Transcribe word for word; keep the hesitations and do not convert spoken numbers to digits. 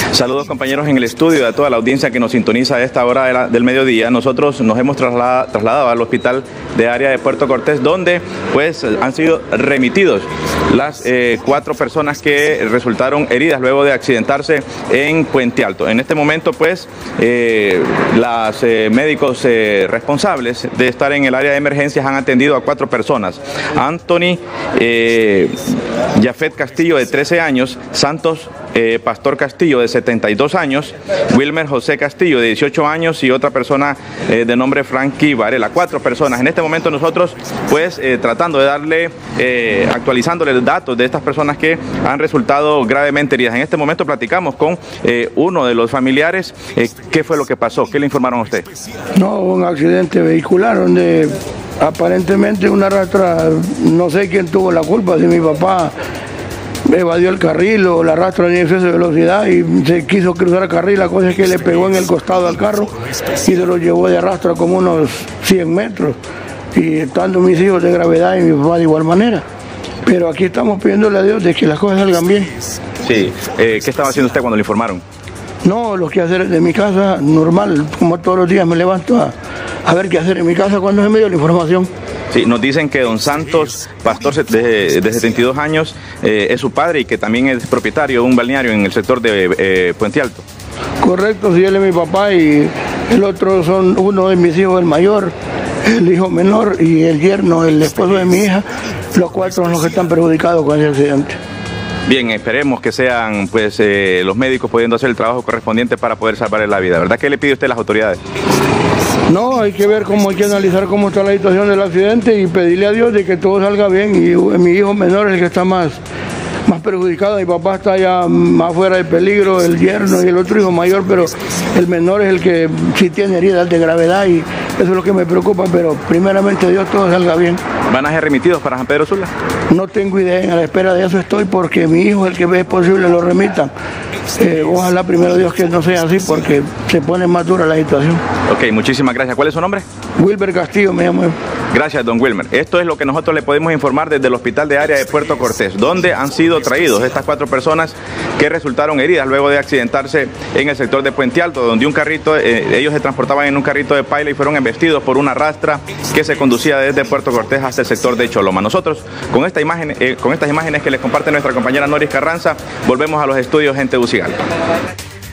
Saludos compañeros en el estudio y a toda la audiencia que nos sintoniza a esta hora de la, del mediodía. Nosotros nos hemos trasladado, trasladado al hospital de área de Puerto Cortés, donde pues han sido remitidos las eh, cuatro personas que resultaron heridas luego de accidentarse en Puente Alto. En este momento pues eh, los eh, médicos eh, responsables de estar en el área de emergencias han atendido a cuatro personas. Anthony eh, Jafet Castillo, de trece años, Santos eh, Pastor Castillo, de setenta y dos años, Wilmer José Castillo, de dieciocho años, y otra persona eh, de nombre Frankie Varela. Cuatro personas. En este momento nosotros pues eh, tratando de darle, eh, actualizándole los datos de estas personas que han resultado gravemente heridas. En este momento platicamos con eh, uno de los familiares. Eh, ¿Qué fue lo que pasó? ¿Qué le informaron a usted? No, un accidente vehicular donde aparentemente una rastra, no sé quién tuvo la culpa, si mi papá evadió el carril o la rastra en exceso de velocidad y se quiso cruzar el carril. La cosa es que le pegó en el costado al carro y se lo llevó de arrastra como unos cien metros, y estando mis hijos de gravedad y mi papá de igual manera. Pero aquí estamos pidiéndole a Dios de que las cosas salgan bien. Sí, eh, ¿qué estaba haciendo usted cuando le informaron? No, los quehaceres de mi casa, normal, como todos los días me levanto a, a ver qué hacer en mi casa cuando se me dio la información. Sí, nos dicen que don Santos Pastor, de, de setenta y dos años, eh, es su padre y que también es propietario de un balneario en el sector de eh, Puente Alto. Correcto, sí, él es mi papá y el otro son uno de mis hijos, el mayor, el hijo menor y el yerno, el esposo de mi hija. Los cuatro son los que están perjudicados con ese accidente. Bien, esperemos que sean pues eh, los médicos pudiendo hacer el trabajo correspondiente para poder salvarle la vida. ¿Verdad que le pide usted a las autoridades? No, hay que ver cómo hay que analizar cómo está la situación del accidente y pedirle a Dios de que todo salga bien. Y mi hijo menor es el que está más, más perjudicado. Mi papá está ya más fuera de peligro, el yerno y el otro hijo mayor, pero el menor es el que sí tiene heridas de gravedad y eso es lo que me preocupa, pero primeramente Dios todo salga bien. ¿Van a ser remitidos para San Pedro Sula? No tengo idea, a la espera de eso estoy, porque mi hijo es el que ve posible lo remita. Eh, ojalá primero Dios que no sea así, porque se pone más dura la situación. Ok, muchísimas gracias. ¿Cuál es su nombre? Wilber Castillo me llamo. Gracias, don Wilmer. Esto es lo que nosotros le podemos informar desde el hospital de área de Puerto Cortés, donde han sido traídos estas cuatro personas que resultaron heridas luego de accidentarse en el sector de Puente Alto, donde un carrito, eh, ellos se transportaban en un carrito de paila y fueron embestidos por una rastra que se conducía desde Puerto Cortés hasta el sector de Choloma. Nosotros, con esta imagen, eh, con estas imágenes que les comparte nuestra compañera Noris Carranza, volvemos a los estudios en Tegucigalpa.